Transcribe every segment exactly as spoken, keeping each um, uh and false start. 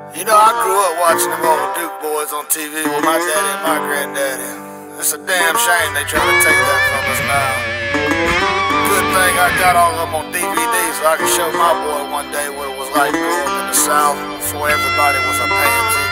You know, I grew up watching them old Duke boys on T V with my daddy and my granddaddy. It's a damn shame they try to take that from us now. Good thing I got all of them on D V D so I can show my boy one day what it was like growing up in the South before everybody was a pansy.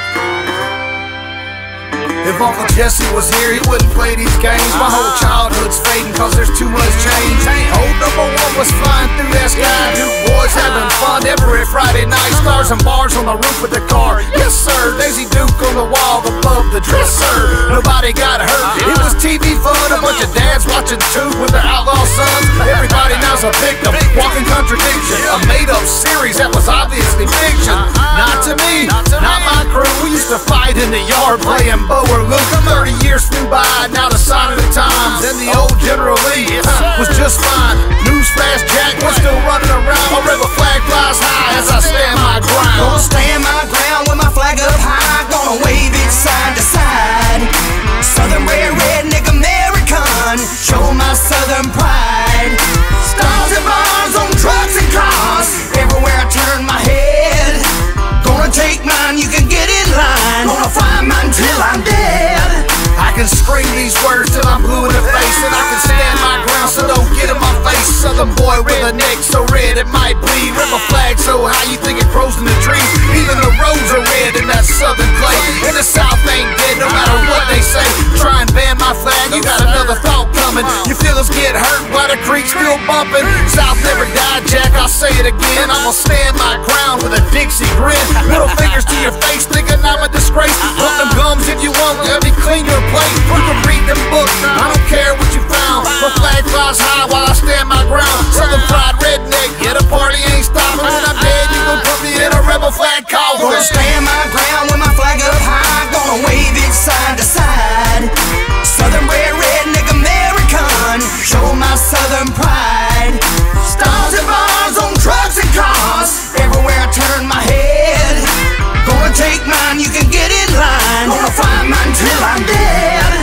If Uncle Jesse was here, he wouldn't play these games. My whole childhood's fading cause there's too much change. Old number one was flying through that sky. Duke boys having fun every Friday night. Stars and bars on the roof of the car. Yes sir, Daisy Duke on the wall above the dresser. Nobody got hurt, it was T V fun. A bunch of dads watching too with their outlaw sons. Everybody now's a victim, walking contradiction. A made up series that was obviously fiction. Not to me, not my crew. We used to fight in the yard playing Bo or Luke. Thirty years flew by, now the sign of the times. And the old General Lee huh, was just fine. Newsflash Jack, we're still running around. My rebel flag flies high as I stand my ground. Gonna stand my ground with my flag up high. Gonna wave it side to side. Southern red, redneck American. Show my southern pride. Stars and bars on trucks and cars. Everywhere I turn my head. Gonna take mine, you can get in line. Gonna find mine till I'm dead. I can scream these words till I'm blue in the face. And I can stand my ground so don't get in my face. Southern boy with a neck so red it might bleed. Rebel flag so high you think it grows in the trees. Even the roads are red in that southern clay. And the South ain't dead no matter what they say. Try and ban my flag, you got another thought coming. Your feelings get hurt while the creek's still bumping. South never died, Jack, I'll say it again. I'ma stand my ground with a Dixie grin. Middle fingers to your face thinking I'm a disgrace. Put them gums if you want, let me clean your plate. You can read them books, I don't care what you found. My flag flies high while I stand my ground. Southern pride, redneck, yeah, the party ain't stopping. When I'm dead, you gon' put me in a rebel flag coffin. Gonna stand my ground with my flag up high. Gonna wave it side to side. Southern red, redneck American. Show my southern pride. Stars and bars on trucks and cars. Everywhere I turn my head. Gonna take mine, you can get in line. Gonna find mine till I'm dead.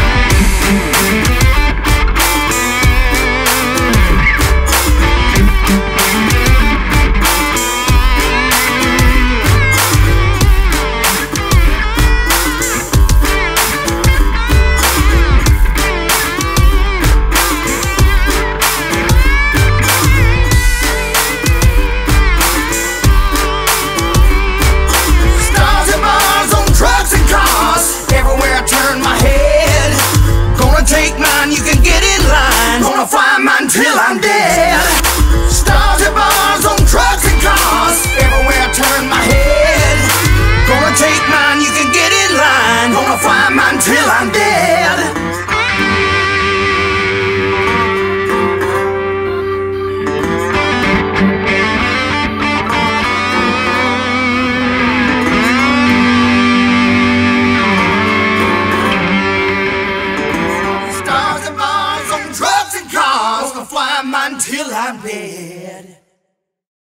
You can get in line. Gonna find mine till I'm dead. Stars and bars on trucks and cars. Everywhere I turn my head. Gonna take mine, you can get in line. Gonna find mine till I'm dead. Fly mine till I'm dead.